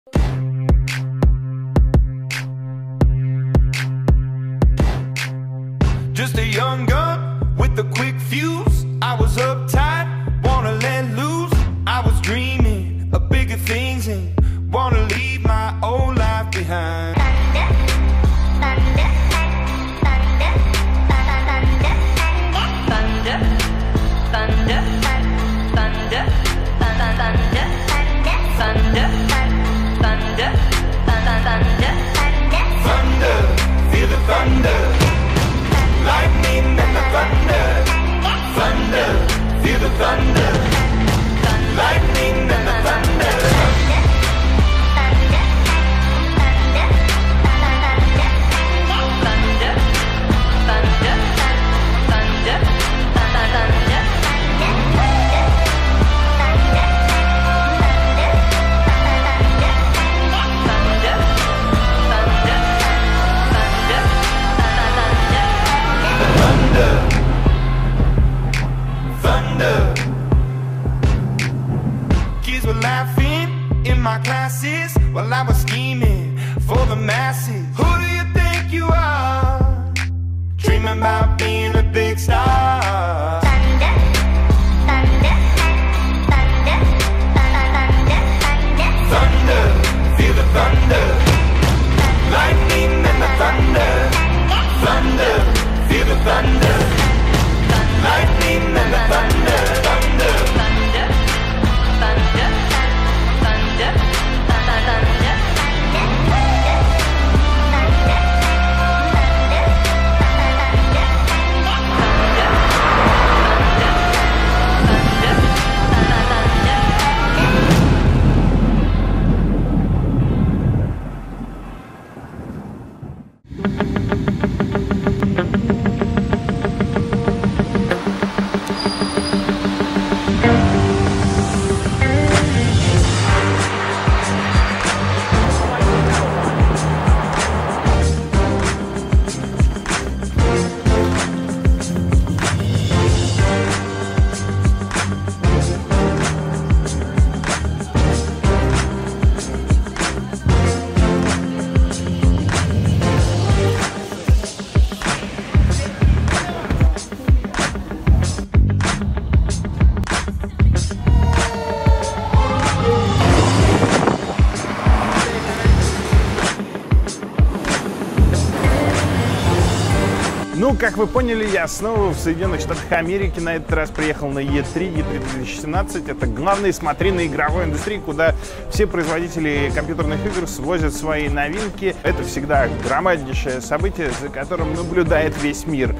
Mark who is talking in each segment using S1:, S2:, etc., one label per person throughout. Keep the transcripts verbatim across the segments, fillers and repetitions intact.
S1: Just a young gun with a quick fuse. I was uptight, wanna let loose. I was dreaming of bigger things and wanna leave my old life behind. Thunder, thunder, thunder, thunder, thunder, thunder, thunder, thunder, thunder, thunder, thunder, thunder, feel the thunder. Lightning and the thunder, thunder, feel the thunder. Lightning and the thunder, thunder, thunder, thunder, thunder, thunder, thunder, thunder, thunder, thunder. Kids were laughing in my classes while I was scheming for the masses. Who do you think you are? Dreaming about being a big star. Thunder, thunder, thunder, thunder, thunder, thunder, feel the thunder. Lightning and the thunder, thunder, feel the thunder. Lightning and the thunder, thunder, thunder, thunder, thunder, thunder, thunder.
S2: Ну, как вы поняли, я снова в Соединенных Штатах Америки. На этот раз приехал на и три, и три две тысячи семнадцать. Это главные смотрины игровой индустрии, куда все производители компьютерных игр свозят свои новинки. Это всегда громаднейшее событие, за которым наблюдает весь мир.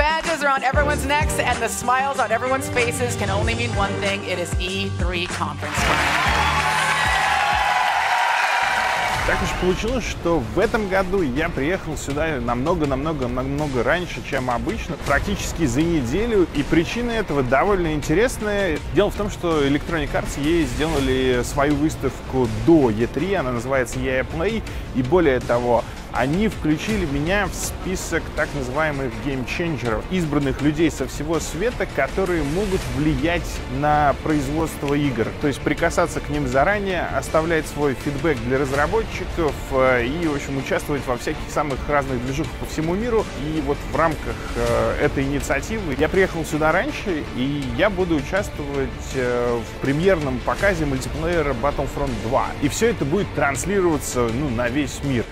S2: Так уж получилось, что в этом году я приехал сюда намного-намного-намного раньше, чем обычно, практически за неделю, и причина этого довольно интересная. Дело в том, что Electronic Arts ей сделали свою выставку до и три, она называется и эй Play, и более того, они включили меня в список так называемых геймченджеров, избранных людей со всего света, которые могут влиять на производство игр. То есть прикасаться к ним заранее, оставлять свой фидбэк для разработчиков и, в общем, участвовать во всяких самых разных движухах по всему миру. И вот в рамках этой инициативы я приехал сюда раньше, и я буду участвовать в премьерном показе мультиплеера Battlefront два. И все это будет транслироваться, ну, на весь мир.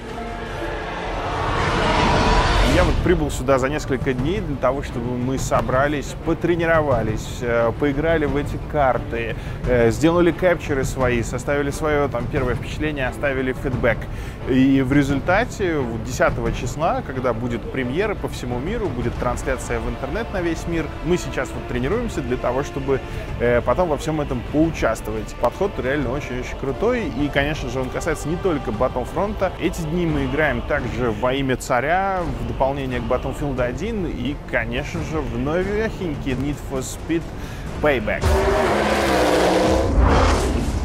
S2: Я вот прибыл сюда за несколько дней для того, чтобы мы собрались, потренировались, поиграли в эти карты, сделали кэпчеры свои, составили свое там первое впечатление, оставили фидбэк. И в результате десятого числа, когда будет премьера по всему миру, будет трансляция в интернет на весь мир, мы сейчас вот тренируемся для того, чтобы потом во всем этом поучаствовать. Подход реально очень-очень крутой, и, конечно же, он касается не только Battlefront. Эти дни мы играем также во имя царя, в дополнение к Battlefield один и, конечно же, в новехенький Need for Speed Payback.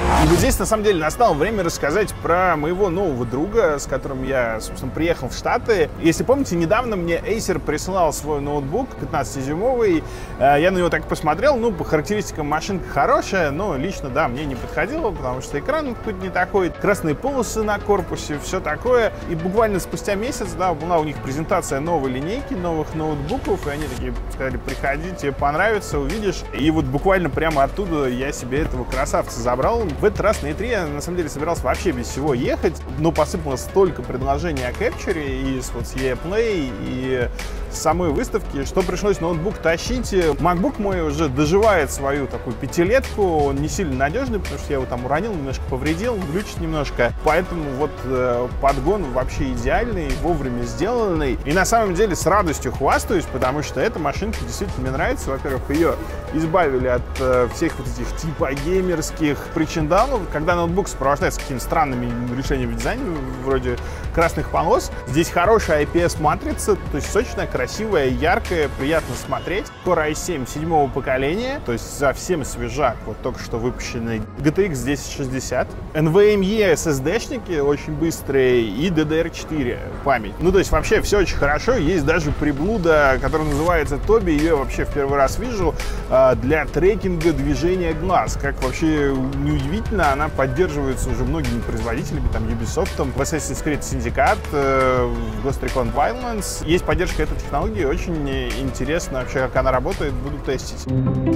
S2: И вот здесь, на самом деле, настало время рассказать про моего нового друга, с которым я, собственно, приехал в Штаты. Если помните, недавно мне Acer присылал свой ноутбук пятнадцатидюймовый. Я на него так посмотрел, ну, по характеристикам машинка хорошая, но лично, да, мне не подходило, потому что экран какой-то не такой, красные полосы на корпусе, все такое. И буквально спустя месяц, да, была у них презентация новой линейки, новых ноутбуков, и они такие сказали: приходи, тебе понравится, увидишь. И вот буквально прямо оттуда я себе этого красавца забрал. В этот раз на и три я, на самом деле, собирался вообще без всего ехать, но посыпалось столько предложений о Capture и с вот с и эй Play, и с самой выставки, что пришлось ноутбук тащить. MacBook мой уже доживает свою такую пятилетку, он не сильно надежный, потому что я его там уронил, немножко повредил, глючит немножко, поэтому вот э, подгон вообще идеальный, вовремя сделанный. И на самом деле с радостью хвастаюсь, потому что эта машинка действительно мне нравится. Во-первых, ее избавили от э, всех вот этих типа геймерских причиндалов, когда ноутбук сопровождается какими-то странными решениями в дизайне, вроде красных полос. Здесь хорошая ай пи эс-матрица, то есть сочная, красивая, яркая, приятно смотреть. Core ай семь седьмого поколения, то есть совсем свежак, вот только что выпущенный джи ти экс десять шестьдесят. эн ви эм и эс эс ди-шники очень быстрые и ди ди ар четыре память. Ну, то есть вообще все очень хорошо. Есть даже приблуда, которая называется Тоби, ее вообще в первый раз вижу, для трекинга движения глаз. Как вообще неудивительно, она поддерживается уже многими производителями, там Ubisoft, в Assassin's Creed Syndicate, в Ghost Recon Wildlands. Есть поддержка этой технологии, очень интересно вообще, как она работает, буду тестить.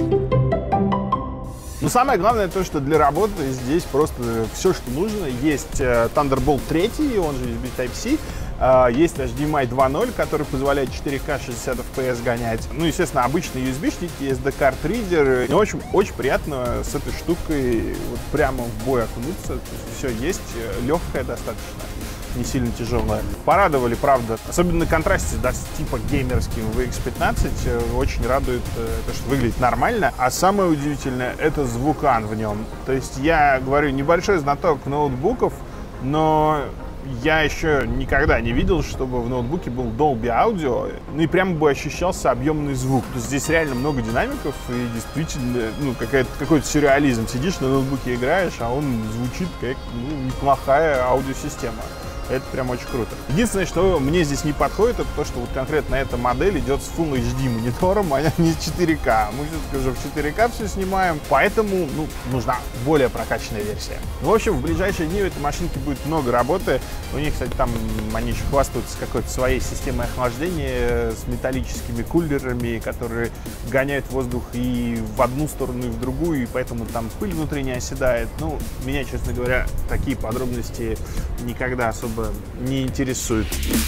S2: Но самое главное то, что для работы здесь просто все, что нужно. Есть Thunderbolt три, он же ю эс би Type-C. Есть эйч ди эм ай два ноль, который позволяет четыре ка шестьдесят эф пи эс гонять. Ну, естественно, обычные ю эс би-шники, эс ди-карт ридер. Мне очень, очень приятно с этой штукой вот прямо в бой окунуться. Все есть, легкая достаточно, не сильно тяжелая. Порадовали, правда, особенно на контрасте, да, с типа геймерским ви икс пятнадцать. Очень радует то, что выглядит нормально. А самое удивительное — это звукан в нем. То есть я говорю, небольшой знаток ноутбуков, но я еще никогда не видел, чтобы в ноутбуке был Dolby Audio, ну и прямо бы ощущался объемный звук. То есть здесь реально много динамиков, и действительно, ну, какой-то сюрреализм. Сидишь на ноутбуке, играешь, а он звучит как, ну, неплохая аудиосистема. Это прям очень круто. Единственное, что мне здесь не подходит, это то, что вот конкретно эта модель идет с Full эйч ди монитором, а не четыре ка. Мы все-таки уже в четыре ка все снимаем, поэтому, ну, нужна более прокачанная версия. В общем, в ближайшие дни у этой машинки будет много работы. У них, кстати, там они еще хвастаются какой-то своей системой охлаждения с металлическими кулерами, которые гоняют воздух и в одну сторону, и в другую, и поэтому там пыль внутри не оседает. Ну, меня, честно говоря, такие подробности никогда особо не интересует.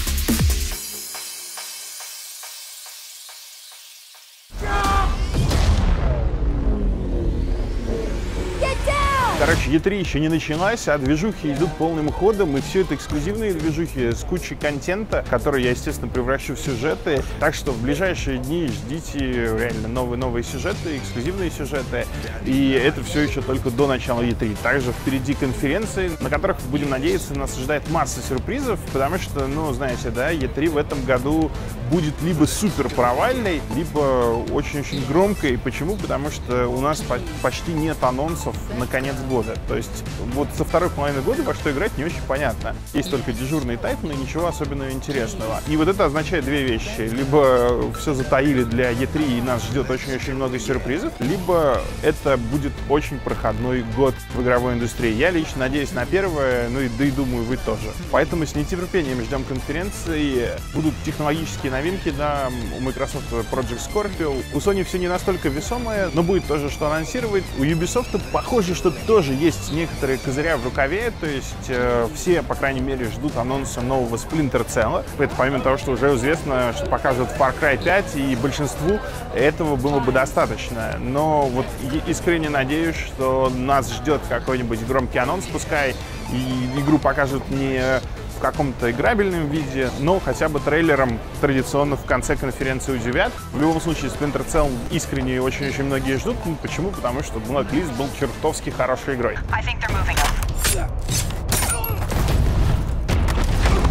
S2: Короче, и три еще не началась, а движухи идут полным ходом, и все это эксклюзивные движухи с кучей контента, который я, естественно, превращу в сюжеты. Так что в ближайшие дни ждите реально новые-новые сюжеты, эксклюзивные сюжеты, и это все еще только до начала и три. Также впереди конференции, на которых, будем надеяться, нас ожидает масса сюрпризов, потому что, ну, знаете, да, и три в этом году будет либо супер провальной, либо очень-очень громкой. Почему? Потому что у нас почти нет анонсов на конец года. То есть вот со второй половины года во что играть не очень понятно. Есть только дежурный тайп, но ничего особенного интересного. И вот это означает две вещи. Либо все затаили для и три и нас ждет очень-очень много сюрпризов, либо это будет очень проходной год в игровой индустрии. Я лично надеюсь на первое, ну и да и думаю, вы тоже. Поэтому с нетерпением ждем конференции. Будут технологические новинки, да, у Microsoft Project Scorpio. У Sony все не настолько весомое, но будет тоже что анонсировать. У Ubisoft похоже, что тоже есть некоторые козыря в рукаве, то есть э, все, по крайней мере, ждут анонса нового Splinter Cell. Это помимо того, что уже известно, что покажут Far Cry пять, и большинству этого было бы достаточно. Но вот искренне надеюсь, что нас ждет какой-нибудь громкий анонс, пускай и игру покажут не в каком-то играбельном виде, но хотя бы трейлером традиционно в конце конференции удивят. В любом случае, Splinter Cell искренне очень-очень многие ждут. Ну, почему? Потому что Blacklist был чертовски хорошей игрой.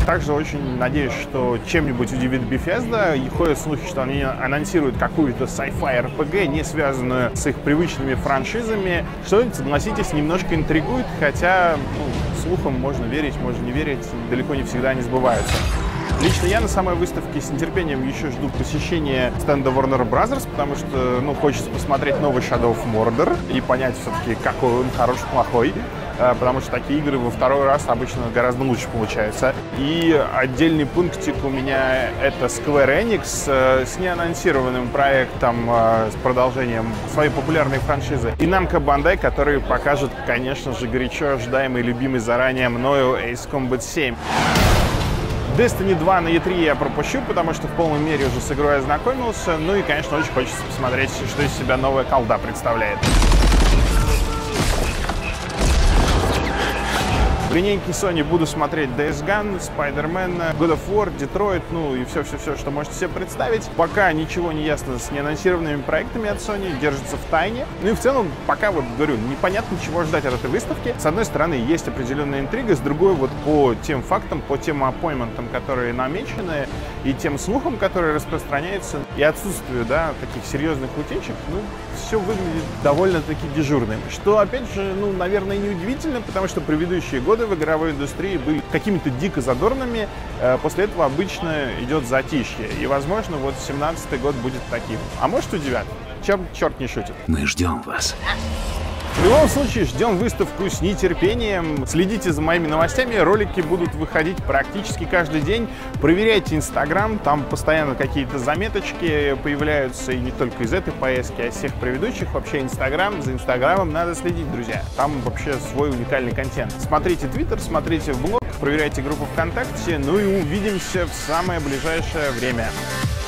S2: также очень надеюсь, что чем-нибудь удивит Bethesda. И ходят слухи, что они анонсируют какую-то sci-fi эр пи джи, не связанную с их привычными франшизами, что, согласитесь, немножко интригует, хотя ну, слухам можно верить, можно не верить, далеко не всегда они сбываются. Лично я на самой выставке с нетерпением еще жду посещения стенда Warner Bros., потому что, ну, хочется посмотреть новый Shadow of Mordor и понять все-таки, какой он хороший, плохой, потому что такие игры во второй раз обычно гораздо лучше получаются. И отдельный пунктик у меня — это Square Enix с неанонсированным проектом, с продолжением своей популярной франшизы, и Namco Bandai, который покажет, конечно же, горячо ожидаемый, любимый заранее мною Ace Combat семь. Destiny два на и три я пропущу, потому что в полной мере уже с игрой ознакомился. Ну и, конечно, очень хочется посмотреть, что из себя новая колда представляет. В линейке Sony буду смотреть Days Gone, Spider-Man, God of War, Detroit, ну и все-все-все, что можете себе представить. Пока ничего не ясно с неанонсированными проектами от Sony, держится в тайне. Ну и в целом, пока, вот говорю, непонятно, чего ждать от этой выставки. С одной стороны, есть определенная интрига, с другой, вот по тем фактам, по тем аппойнтам, которые намечены, и тем слухам, которые распространяются, и отсутствию, да, таких серьезных утечек, ну, все выглядит довольно-таки дежурным. Что, опять же, ну, наверное, неудивительно, потому что предыдущие годы в игровой индустрии были какими-то дико задорными, после этого обычно идет затишье. И, возможно, вот семнадцатый год будет таким. А может, удивят. Чем черт не шутит.
S3: Мы ждем вас.
S2: В любом случае, ждем выставку с нетерпением. Следите за моими новостями, ролики будут выходить практически каждый день. Проверяйте Инстаграм, там постоянно какие-то заметочки появляются, и не только из этой поездки, а из всех предыдущих. Вообще Инстаграм, за Инстаграмом надо следить, друзья. Там вообще свой уникальный контент. Смотрите Твиттер, смотрите блог, проверяйте группу ВКонтакте, ну и увидимся в самое ближайшее время.